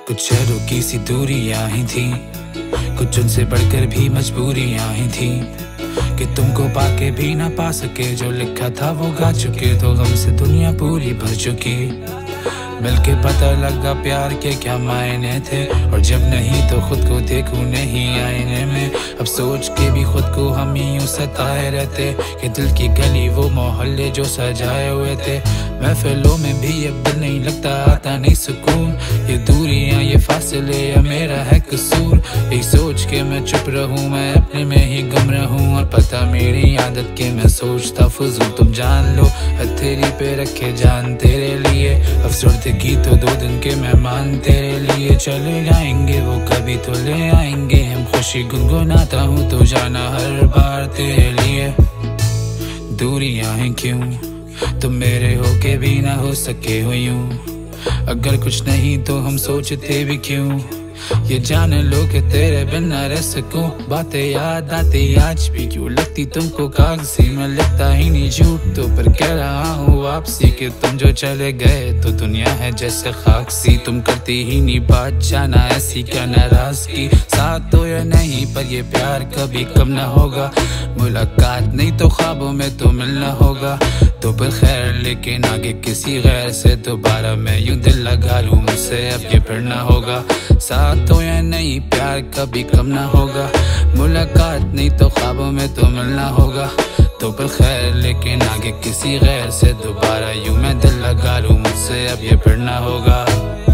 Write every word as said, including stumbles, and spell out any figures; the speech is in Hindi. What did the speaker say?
कुछ शहरों की सी दूरियां ही थी, कुछ उनसे बढ़कर भी मजबूरियां ही थी कि तुमको पाके भी ना पा सके। जो लिखा था वो गा चुके, तो गम से दुनिया पूरी भर चुकी। मिलके पता लगा प्यार के क्या मायने थे, और जब नहीं तो खुद को देखूं नहीं आईने में। अब सोच के भी खुद को हम ही यूं सताए रहते कि दिल की गली वो मोहल्ले जो सजाए हुए थे। महफिलों में भी अब दिल नहीं लगता, आता नहीं सुकून। ये दूरियां ये फासले या मेरा है कसूर। यही सोच के मैं चुप रहूं, मैं अपने में ही गुम रहूं। और पता मेरी आदत के मैं सोचता फजूल। तुम जान लो हथेली पे रखे जान तेरे लिए, अफसरदगी तो दो दिन के मेहमान तेरे लिए। चले जाएंगे वो कभी तो ले आएंगे हम, खुशी गुनगुनाता हूँ तो जाना हर बार तेरे लिए। दूरियां हैं क्यों, तुम मेरे होके भी ना हो सके हो यूं। अगर कुछ नहीं तो हम सोचते भी क्यों, ये जान लो कि तेरे बिना रह सकूं। बातें याद आती आज भी क्यों लगती तुमको कागजी, मैं लिखता ही नहीं झूठ तो पर कह रहा हूँ वापसी कि तुम जो चले गए तो दुनिया है जैसे खाक सी। तुम करती ही नहीं बात, जाना ऐसी क्या नाराजगी। साथ तो या नहीं पर ये प्यार कभी कम ना होगा। मुलाकात नहीं तो ख्वाबों में तो मिलना होगा। तो पर खैर लेकिन आगे किसी गैर से दोबारा मैं यूं दिल लगा लूं, मुझसे अब ये फिर ना होगा। साथ तो या नहीं प्यार कभी कम ना होगा। मुलाकात नहीं तो ख्वाबों में तो मिलना होगा। तो पर खैर लेकिन आगे किसी गैर से दोबारा यूं मैं दिल लगा लूं, मुझसे अब ये फिर ना होगा।